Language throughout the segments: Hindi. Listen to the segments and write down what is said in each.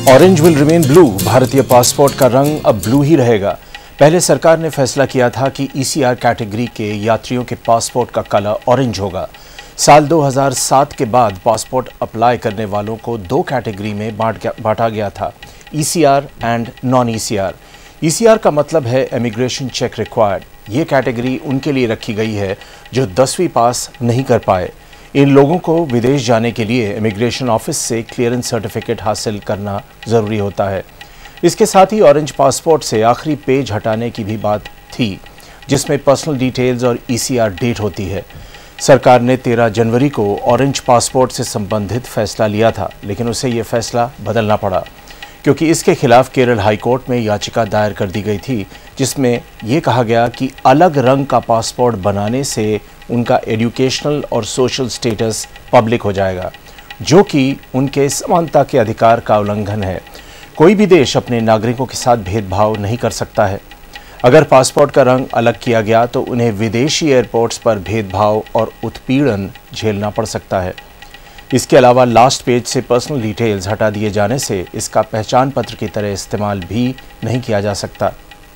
Orange will remain blue. भारतीय पासपोर्ट का रंग अब ब्लू ही रहेगा। पहले सरकार ने फैसला किया था कि ईसीआर कैटेगरी के यात्रियों के पासपोर्ट का कलर ऑरेंज होगा। साल 2007 के बाद पासपोर्ट अप्लाई करने वालों को दो कैटेगरी में बांटा गया था, ECR and non ECR. ECR का मतलब है एमिग्रेशन चेक रिक्वायर्ड। ये कैटेगरी उनके लिए रखी गई है जो 10वीं पास नहीं कर पाए। इन लोगों को विदेश जाने के लिए इमिग्रेशन ऑफिस से क्लियरेंस सर्टिफिकेट हासिल करना ज़रूरी होता है। इसके साथ ही ऑरेंज पासपोर्ट से आखिरी पेज हटाने की भी बात थी, जिसमें पर्सनल डिटेल्स और ईसीआर डेट होती है। सरकार ने 13 जनवरी को ऑरेंज पासपोर्ट से संबंधित फैसला लिया था, लेकिन उसे ये फैसला बदलना पड़ा क्योंकि इसके खिलाफ केरल हाईकोर्ट में याचिका दायर कर दी गई थी, जिसमें यह कहा गया कि अलग रंग का पासपोर्ट बनाने से उनका एजुकेशनल और सोशल स्टेटस पब्लिक हो जाएगा, जो कि उनके समानता के अधिकार का उल्लंघन है। कोई भी देश अपने नागरिकों के साथ भेदभाव नहीं कर सकता है। अगर पासपोर्ट का रंग अलग किया गया तो उन्हें विदेशी एयरपोर्ट्स पर भेदभाव और उत्पीड़न झेलना पड़ सकता है। इसके अलावा लास्ट पेज से पर्सनल डिटेल्स हटा दिए जाने से इसका पहचान पत्र की तरह इस्तेमाल भी नहीं किया जा सकता।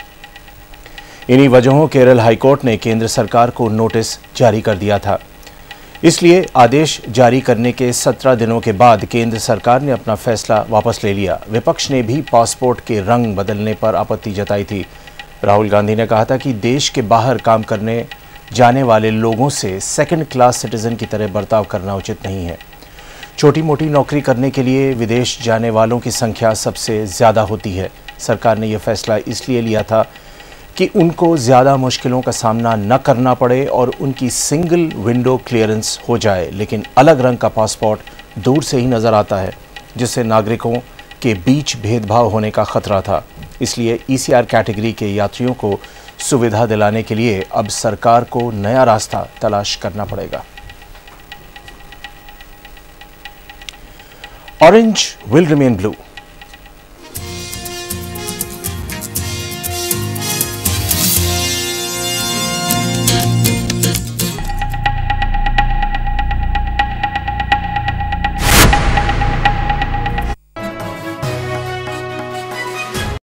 इन्हीं वजहों केरल हाईकोर्ट ने केंद्र सरकार को नोटिस जारी कर दिया था। इसलिए आदेश जारी करने के 17 दिनों के बाद केंद्र सरकार ने अपना फैसला वापस ले लिया। विपक्ष ने भी पासपोर्ट के रंग बदलने पर आपत्ति जताई थी। राहुल गांधी ने कहा था कि देश के बाहर काम करने जाने वाले लोगों से सेकंड क्लास सिटीजन की तरह बर्ताव करना उचित नहीं है। छोटी मोटी नौकरी करने के लिए विदेश जाने वालों की संख्या सबसे ज़्यादा होती है। सरकार ने यह फैसला इसलिए लिया था कि उनको ज़्यादा मुश्किलों का सामना न करना पड़े और उनकी सिंगल विंडो क्लियरेंस हो जाए। लेकिन अलग रंग का पासपोर्ट दूर से ही नज़र आता है, जिससे नागरिकों के बीच भेदभाव होने का खतरा था। इसलिए ईसीआर कैटेगरी के यात्रियों को सुविधा दिलाने के लिए अब सरकार को नया रास्ता तलाश करना पड़ेगा। Orange will remain blue.